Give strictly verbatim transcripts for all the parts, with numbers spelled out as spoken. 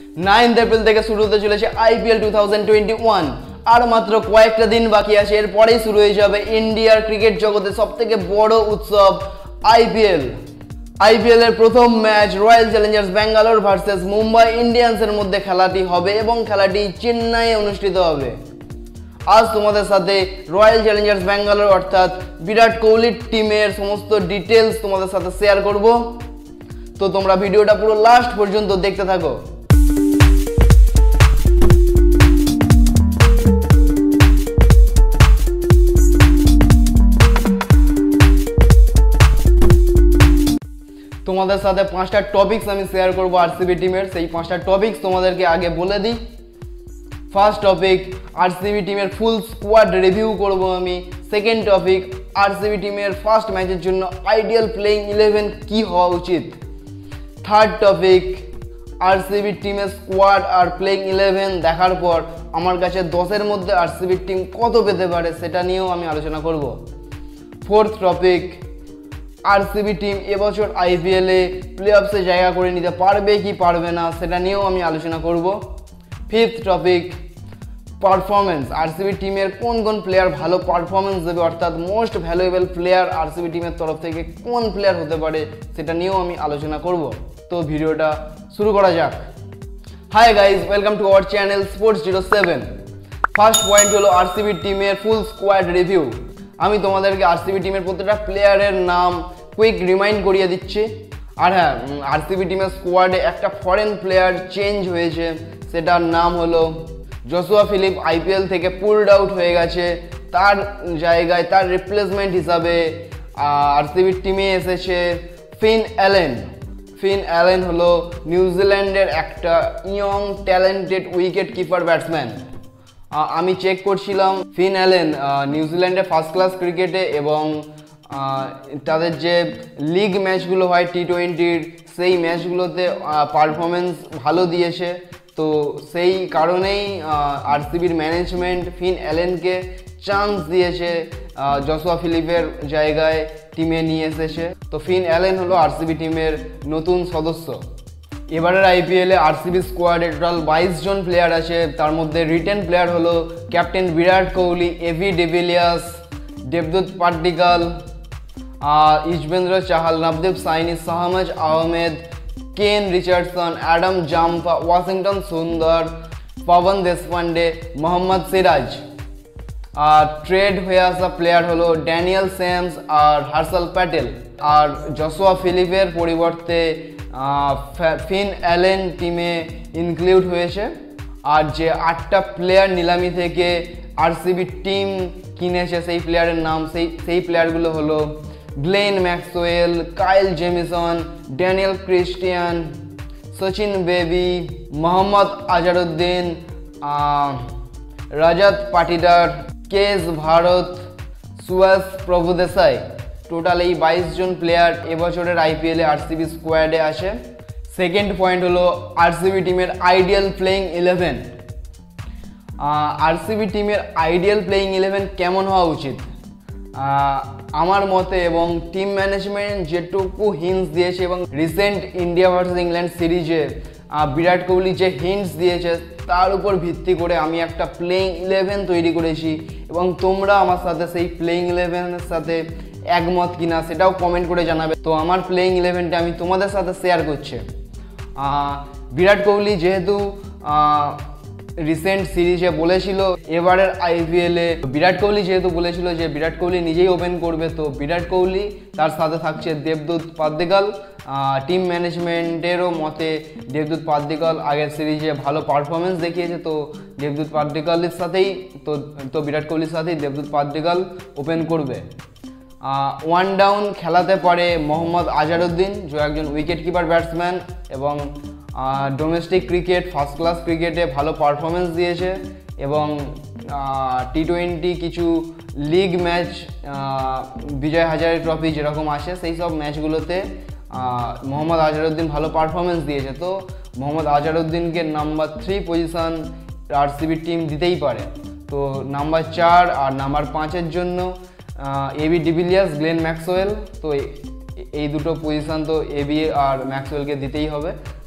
Ninth April থেকে শুরু হতে চলেছে IPL two thousand twenty one. আর মাত্র কয়েকটা দিন বাকি আছে, এরপরেই শুরু হয়ে যাবে ইন্ডিয়ার ক্রিকেট জগতে সবথেকে বড় উৎসব আইপিএল। আইপিএল এর প্রথম match Royal Challengers Bangalore versus Mumbai ইন্ডিয়ান্সের মধ্যে খেলাটি হবে এবং খেলাটি চেন্নাইয়ে অনুষ্ঠিত হবে। আজ তোমাদের সাথে রয়্যাল চ্যালেঞ্জার্স ব্যাঙ্গালোর অর্থাৎ বিরাট কোহলির টিমের সমস্ত ডিটেলস তোমাদের সাথে শেয়ার করব, তো তোমরা ভিডিওটা পুরো লাস্ট পর্যন্ত দেখতে থাকো। তোমাদের সাথে পাঁচটা টপিকস আমি শেয়ার করবো আরসিবি টিমের, সেই পাঁচটা টপিকস তোমাদেরকে আগে বলে দিই। ফার্স্ট টপিক, আরসিবি টিমের ফুল স্কোয়াড রিভিউ করব আমি। সেকেন্ড টপিক, আরসিবি টিমের ফার্স্ট ম্যাচের জন্য আইডিয়াল প্লেইং ইলেভেন কি হওয়া উচিত। থার্ড টপিক, আরসিবি টিমের স্কোয়াড আর প্লেইং ইলেভেন দেখার পর আমার কাছে দশের মধ্যে আরসিবি টিম কত পেতে পারে সেটা নিয়েও আমি আলোচনা করব। ফোর্থ টপিক, আরসিবি টিম এবছর আইপিএলে প্লে অফসে জায়গা করে নিতে পারবে কি পারবে না সেটা নিয়েও আমি আলোচনা করব। ফিফথ টপিক, পারফরমেন্স, আরসিবি টিমের কোন কোন প্লেয়ার ভালো পারফরমেন্স দেবে অর্থাৎ মোস্ট ভ্যালুয়েবল প্লেয়ার আরসিবি টিমের তরফ থেকে কোন প্লেয়ার হতে পারে সেটা নিয়েও আমি আলোচনা করব। তো ভিডিওটা শুরু করা যাক। Hi guys, welcome to our channel sports zero seven. First point হলো আরসিবি টিমের ফুল স্কোয়াড রিভিউ। আমি তোমাদেরকে আরসিবি টিমের প্রত্যেকটা প্লেয়ারের নাম কুইক রিমাইন্ড করিয়ে দিচ্ছি। আর হ্যাঁ, আরসিবি টিমের স্কোয়াডে একটা ফরেন প্লেয়ার চেঞ্জ হয়েছে, সেটার নাম হলো জসুয়া ফিলিপ। আইপিএল থেকে পুলড আউট হয়ে গেছে, তার জায়গায় তার রিপ্লেসমেন্ট হিসাবে আরসিবির টিমে এসেছে ফিন অ্যালেন। ফিন অ্যালেন হলো নিউজিল্যান্ডের একটা young talented wicket keeper batsman. আমি চেক করছিলাম, ফিন অ্যালেন নিউজিল্যান্ডে ফার্স্ট ক্লাস ক্রিকেটে এবং তাদের যে লিগ ম্যাচগুলো হয় টি টোয়েন্টির সেই ম্যাচগুলোতে পারফরমেন্স ভালো দিয়েছে। তো সেই কারণেই আরসিবির ম্যানেজমেন্ট ফিন অ্যালেনকে চান্স দিয়েছে, জসুয়া ফিলিপের জায়গায় টিমে নিয়ে এসেছে। তো ফিন অ্যালেন হলো আরসিবি টিমের নতুন সদস্য। এবারের আইপিএলে আরসিবি স্কোয়াডে টোটাল বাইশ জন প্লেয়ার আছে, তার মধ্যে রিটেন প্লেয়ার হলো captain Virat Kohli, AB de Villiers, দেবদুত Padikkal, Yuzvendra Chahal, Navdeep, Saini, Shahbaz Ahmed, Kane Richardson, Adam Zampa, Washington Sundar, Pavan Deshpande, Mohammed, Siraj. আর ট্রেড হয়ে আসা প্লেয়ার হলো ড্যানিয়েল সেমস আর হার্ষাল প্যাটেল। আর জসুয়া ফিলিপের পরিবর্তে ফিন অ্যালেন টিমে ইনক্লুড হয়েছে। আর যে আটটা প্লেয়ার নিলামি থেকে আরসিবি টিম কিনেছে সেই প্লেয়ারের নাম সেই সেই প্লেয়ারগুলো হলো Glenn Maxwell, Kyle Jamieson, Daniel Christian, Sachin Baby, Mohammed Azharuddeen, Rajat Patidar, KS Bharat, Suyash Prabhudessai. Total এই বাইশ জন প্লেয়ার এবছরের আইপিএলে আরসিবি স্কোয়াডে আছে। সেকেন্ড পয়েন্ট হলো আরসিবি টিমের আইডিয়াল প্লেইং ইলেভেন। আরসিবি টিমের আইডিয়াল প্লেইং ইলেভেন কেমন হওয়া উচিত আমার মতে, এবং টিম ম্যানেজমেন্ট যেটুকু হিন্টস দিয়েছে এবং রিসেন্ট ইন্ডিয়া ভার্সেস ইংল্যান্ড সিরিজে বিরাট কোহলি যে হিন্টস দিয়েছে তার উপর ভিত্তি করে আমি একটা প্লেইং ইলেভেন তৈরি করেছি এবং তোমরা আমার সাথে সেই প্লেইং ইলেভেনের সাথে একমত কিনা সেটাও কমেন্ট করে জানাবে। তো আমার প্লেইং ইলেভেনটা আমি তোমাদের সাথে শেয়ার করছি। বিরাট কোহলি যেহেতু রিসেন্ট সিরিজে বলেছিল এবারের আইপিএলে বিরাট কোহলি যেহেতু বলেছিল যে বিরাট কোহলি নিজেই ওপেন করবে, তো বিরাট কোহলি তার সাথে থাকছে দেবদুত পাড্ডিকাল। টিম ম্যানেজমেন্টেরও মতে দেবদুত পাড্ডিকাল আগের সিরিজে ভালো পারফরমেন্স দেখিয়েছে, তো দেবদুত পাড্ডিকালের সাথেই তো তো বিরাট কোহলির সাথেই দেবদুত পাড্ডিকাল ওপেন করবে। ওয়ান ডাউন খেলাতে পারে মোহাম্মদ আজহারুদ্দিন, যে একজন উইকেট কিপার ব্যাটসম্যান এবং ডোমেস্টিক ক্রিকেট ফার্স্ট ক্লাস ক্রিকেটে ভালো পারফরমেন্স দিয়েছে এবং টি টোয়েন্টি কিছু league match Vijay Hazare trophy যেরকম আসে সেই সব ম্যাচগুলোতে মোহাম্মদ আজহারুদ্দিন ভালো পারফরমেন্স দিয়েছে। তো মোহাম্মদ আজহারুদ্দিনকে number three position RCB team দিতেই পারে। তো নাম্বার চার আর নাম্বার পাঁচের জন্য এবি ডিভিলিয়ার্স, গ্লেন ম্যাক্সওয়েল, তো এই দুটো পজিশন তো এবি আর ম্যাক্সওয়েলকে দিতেই হবে।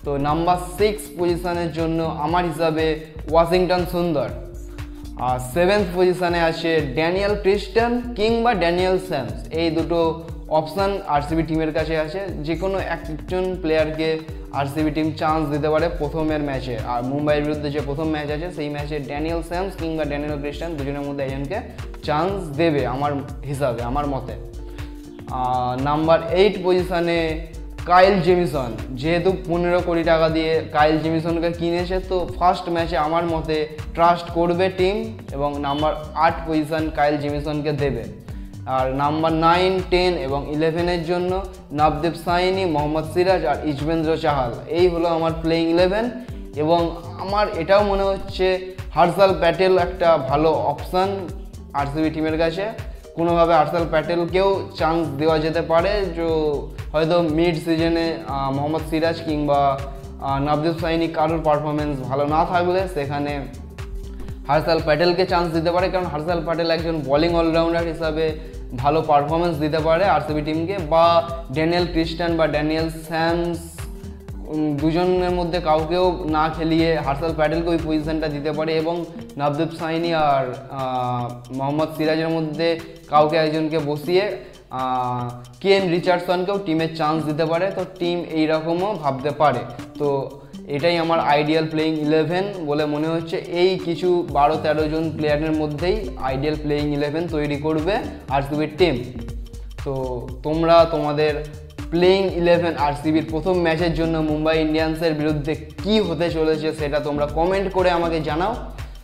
তো নাম্বার সিক্স পজিশনের জন্য আমার হিসাবে ওয়াশিংটন সুন্দর। আর সেভেন্থ পজিশনে আছে ড্যানিয়েল ক্রিস্টান কিংবা ড্যানিয়েল স্যামস। এই দুটো অপশান আরসিবি টিমের কাছে আছে, যে কোনো একজন প্লেয়ারকে আরসিবি টিম চান্স দিতে পারে প্রথমের ম্যাচে। আর মুম্বাইয়ের বিরুদ্ধে যে প্রথম ম্যাচ আছে সেই ম্যাচে ড্যানিয়েল স্যামস কিংবা ড্যানিয়েল ক্রিস্টান দুজনের মধ্যে একজনকে চান্স দেবে আমার হিসাবে, আমার মতে। নাম্বার এইট পজিশনে কাইল জেমিসন, যেহেতু পনেরো কোটি টাকা দিয়ে কাইল জেমিসনকে কিনেছে, তো ফার্স্ট ম্যাচে আমার মতে ট্রাস্ট করবে টিম এবং নাম্বার আট পজিশন কাইল জেমিসনকে দেবে। আর নাম্বার নাইন, টেন এবং ইলেভেনের জন্য নবদীপ, সাইনি, মোহাম্মদ, সিরাজ আর ইজবেন্দ্র চাহাল। এই হলো আমার প্লেইং ইলেভেন। এবং আমার এটাও মনে হচ্ছে হর্ষাল প্যাটেল একটা ভালো অপশান আরসিবি টিমের কাছে। কোনোভাবে হর্ষাল প্যাটেলকেও চান্স দেওয়া যেতে পারে, যে হয়তো মিড সিজনে মোহাম্মদ সিরাজ কিংবা নবদীপ, সাইনি কারোর পারফরমেন্স ভালো না থাকলে সেখানে হর্ষাল প্যাটেলকে চান্স দিতে পারে, কারণ হর্ষাল প্যাটেল একজন বোলিং অলরাউন্ডার হিসাবে ভালো পারফরমেন্স দিতে পারে আরসিবি টিমকে। বা ড্যানিয়েল ক্রিস্টান বা ড্যানিয়েল স্যামস দুজনের মধ্যে কাউকেও না খেলিয়ে হর্ষাল প্যাটেলকে ওই পজিশনটা দিতে পারে এবং নবদীপ, সাইনি আর মোহাম্মদ সিরাজের মধ্যে কাউকে একজনকে বসিয়ে কেন রিচার্ডসনকেও টিমের চান্স দিতে পারে। তো টিম এইরকমও ভাবতে পারে। তো এটাই আমার আইডিয়াল প্লেইং ইলেভেন বলে মনে হচ্ছে। এই কিছু বারো তেরো জন প্লেয়ারের মধ্যেই আইডিয়াল প্লেইং ইলেভেন তৈরি করবে আরসিবির টিম। তো তোমরা তোমাদের প্লেইং ইলেভেন আরসিবির প্রথম ম্যাচের জন্য মুম্বাই ইন্ডিয়ান্সের বিরুদ্ধে কি হতে চলেছে সেটা তোমরা কমেন্ট করে আমাকে জানাও।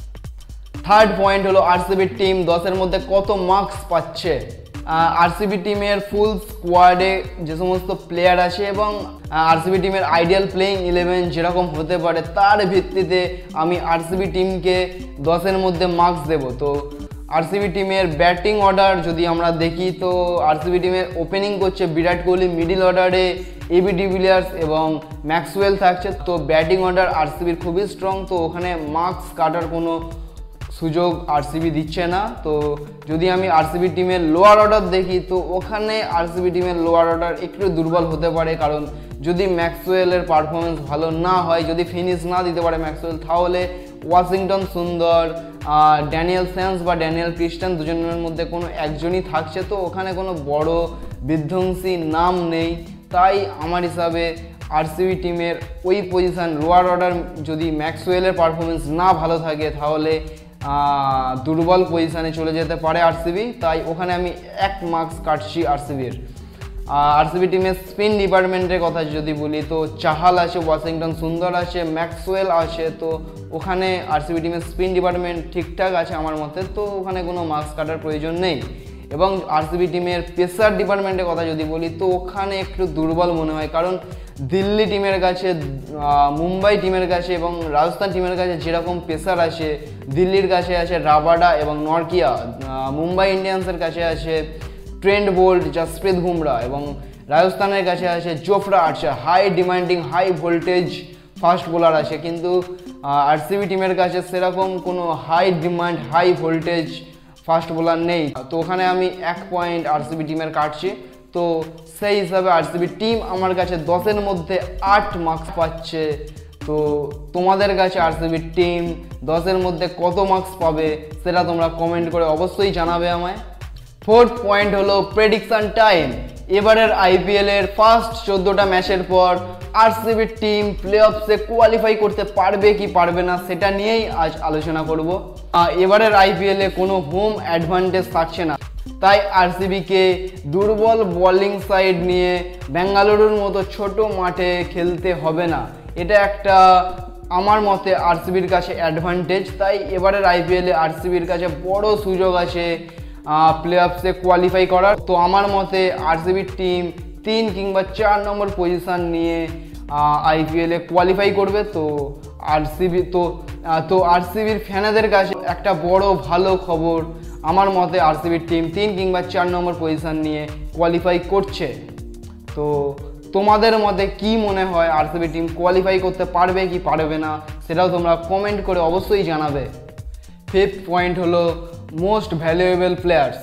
থার্ড পয়েন্ট হলো আরসিবির টিম দশের মধ্যে কত মার্কস পাচ্ছে। আরসিবি টিমের ফুল স্কোয়াডে যে সমস্ত প্লেয়ার আছে এবং আরসিবি টিমের আইডিয়াল প্লেইং ইলেভেন যেরকম হতে পারে তার ভিত্তিতে আমি আরসিবি টিমকে দশের মধ্যে মার্কস দেব। তো আরসিবি টিমের ব্যাটিং অর্ডার যদি আমরা দেখি, তো আরসিবি টিমের ওপেনিং করছে বিরাট কোহলি, মিডিল অর্ডারে এবি ডিভিলিয়ার্স এবং ম্যাক্সওয়েল থাকছে। তো ব্যাটিং অর্ডার আরসিবির খুবই স্ট্রং, তো ওখানে মার্কস কাটার কোনো সুযোগ আরসিবি দিচ্ছে না। তো যদি আমি আরসিবি টিমের লোয়ার অর্ডার দেখি, তো ওখানে আরসিবি টিমের লোয়ার অর্ডার একটু দুর্বল হতে পারে, কারণ যদি ম্যাক্সওয়েলের পারফরমেন্স ভালো না হয়, যদি ফিনিশ না দিতে পারে ম্যাক্সওয়েল, তাহলে ওয়াশিংটন সুন্দর, ড্যানিয়েল স্যামস বা ড্যানিয়েল ক্রিস্টান দুজনের মধ্যে কোনো একজনই থাকছে। তো ওখানে কোনো বড় বিধ্বংসী নাম নেই। তাই আমার হিসাবে আরসিবি টিমের ওই পজিশান লোয়ার অর্ডার যদি ম্যাক্সওয়েলের পারফরমেন্স না ভালো থাকে তাহলে দুর্বল পজিশানে চলে যেতে পারে আরসিবি। তাই ওখানে আমি এক মার্কস কাটছি আরসিবির। আরসিবি টিমের স্পিন ডিপার্টমেন্টের কথা যদি বলি, তো চাহাল আছে, ওয়াশিংটন সুন্দর আছে, ম্যাক্সওয়েল আছে। তো ওখানে আরসিবি টিমের স্পিন ডিপার্টমেন্ট ঠিকঠাক আছে আমার মতে, তো ওখানে কোনো মার্কস কাটার প্রয়োজন নেই। এবং আরসিবি টিমের পেসার ডিপার্টমেন্টের কথা যদি বলি, তো ওখানে একটু দুর্বল মনে হয়, কারণ দিল্লি টিমের কাছে, মুম্বাই টিমের কাছে এবং রাজস্থান টিমের কাছে যেরকম পেসার আছে, দিল্লির কাছে আছে রাবাডা এবং নরকিয়া, মুম্বাই ইন্ডিয়ান্সের কাছে আছে ট্রেন্ট বোল্ট, জসপ্রীত বুমরা এবং রাজস্থানের কাছে আছে Jofra Archer. High demanding, high voltage fast bowler আছে, কিন্তু আরসিবি টিমের কাছে সেরকম কোনো high demand, high voltage fast bowler নেই। তো ওখানে আমি এক পয়েন্ট আরসিবি টিমের কাটছি। তো সেই হিসাবে আরসিবি টিম আমার কাছে দশের মধ্যে আট মার্কস পাচ্ছে। তো তোমাদের কাছে আরসিবি টিম দশের মধ্যে কত মার্কস পাবে সেটা তোমরা কমেন্ট করে অবশ্যই জানাবে আমায়। ফোর্থ পয়েন্ট হলো প্রেডিকশন টাইম। এবারের আইপিএল এর ফার্স্ট চোদ্দোটা ম্যাচের পর আরসিবি টিম প্লে অফসে কোয়ালিফাই করতে পারবে কি পারবে না সেটা নিয়েই আজ আলোচনা করব। এবারের আইপিএল এ কোনো হোম অ্যাডভান্টেজ থাকছে না, তাই আরসিবিকে দুর্বল বোলিং সাইড নিয়ে বেঙ্গালুরুর মতো ছোট মাঠে খেলতে হবে না। এটা একটা আমার মতে আরসিবির কাছে অ্যাডভান্টেজ। তাই এবারের আইপিএলে আরসিবির কাছে বড় সুযোগ আছে প্লে অফসে কোয়ালিফাই করার। তো আমার মতে আরসিবির টিম তিন কিংবা চার নম্বর পজিশন নিয়ে আইপিএলে কোয়ালিফাই করবে। তো আরসিবি তো তো আরসিবির ফ্যানেদের কাছে একটা বড় ভালো খবর, আমার মতে আরসিবির টিম তিন কিংবা চার নম্বর পজিশন নিয়ে কোয়ালিফাই করছে। তো তোমাদের মতে কি মনে হয় আরসিবি টিম কোয়ালিফাই করতে পারবে কি পারবে না সেটাও তোমরা কমেন্ট করে অবশ্যই জানাবে। ফিফথ পয়েন্ট হলো মোস্ট ভ্যালুয়েবল প্লেয়ার্স।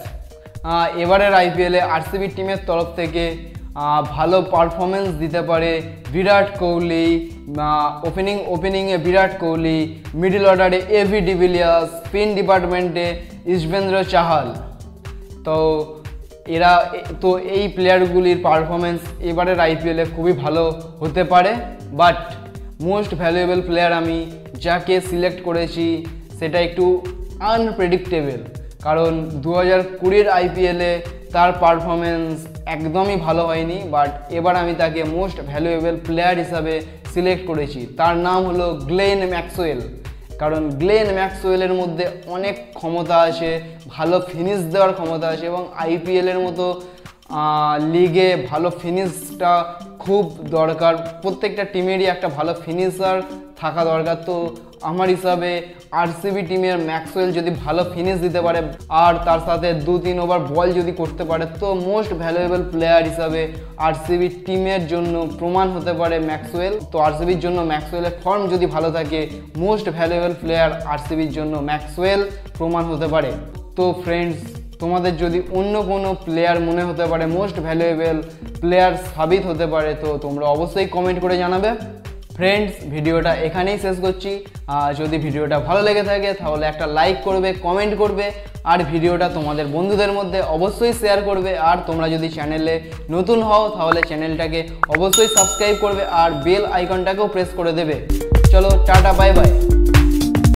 এবারের আইপিএলে আরসিবি টিমের তরফ থেকে ভালো পারফরমেন্স দিতে পারে বিরাট কোহলি ওপেনিং ওপেনিংয়ে বিরাট কোহলি, মিডল অর্ডারে এভি ডিভিলিয়ার্স, স্পিন ডিপার্টমেন্টে ইশবেন্দ্র চাহাল। তো এরা তো এই প্লেয়ারগুলির পারফরমেন্স এবারের আইপিএলে খুবই ভালো হতে পারে, বাট মোস্ট ভ্যালুয়েবল প্লেয়ার আমি যাকে সিলেক্ট করেছি সেটা একটু আনপ্রেডিক্টেবল, কারণ দু হাজার কুড়ির আইপিএলে তার পারফরমেন্স একদমই ভালো হয়নি, বাট এবার আমি তাকে মোস্ট ভ্যালুয়েবল প্লেয়ার হিসাবে সিলেক্ট করেছি। তার নাম হলো গ্লেন ম্যাক্সওয়েল। কারণ গ্লেন ম্যাক্সওয়েলের মধ্যে অনেক ক্ষমতা আছে, ভালো ফিনিশ দেওয়ার ক্ষমতা আছে, এবং আইপিএলের মতো লিগে ভালো ফিনিশটা খুব দরকার, প্রত্যেকটা টিমেরই একটা ভালো ফিনিশার থাকা দরকার। তো আমার হিসাবে আরসিবি টিমের ম্যাক্সওয়েল যদি ভালো ফিনিশ দিতে পারে আর তার সাথে দু তিন ওভার বল যদি করতে পারে, তো মোস্ট ভ্যালুয়েবল প্লেয়ার হিসাবে আরসিবি টিমের জন্য প্রমাণ হতে পারে ম্যাক্সওয়েল। তো আরসিবির জন্য ম্যাক্সওয়েলের ফর্ম যদি ভালো থাকে, মোস্ট ভ্যালুয়েবল প্লেয়ার আরসিবির জন্য ম্যাক্সওয়েল প্রমাণ হতে পারে। তো ফ্রেন্ডস, তোমাদের যদি অন্য কোনো প্লেয়ার মনে হতে পারে মোস্ট ভ্যালুয়েবল প্লেয়ার সাবিত হতে পারে, তো তোমরা অবশ্যই কমেন্ট করে জানাবে। ফ্রেন্ডস, ভিডিওটা এখানেই শেষ করছি। আর যদি ভিডিওটা ভালো লেগে থাকে তাহলে একটা লাইক করবে, কমেন্ট করবে, আর ভিডিওটা তোমাদের বন্ধুদের মধ্যে অবশ্যই শেয়ার করবে। আর তোমরা যদি চ্যানেলে নতুন হও তাহলে চ্যানেলটাকে অবশ্যই সাবস্ক্রাইব করবে আর বেল আইকনটাকেও প্রেস করে দেবে। চলো, টাটা, বাই বাই।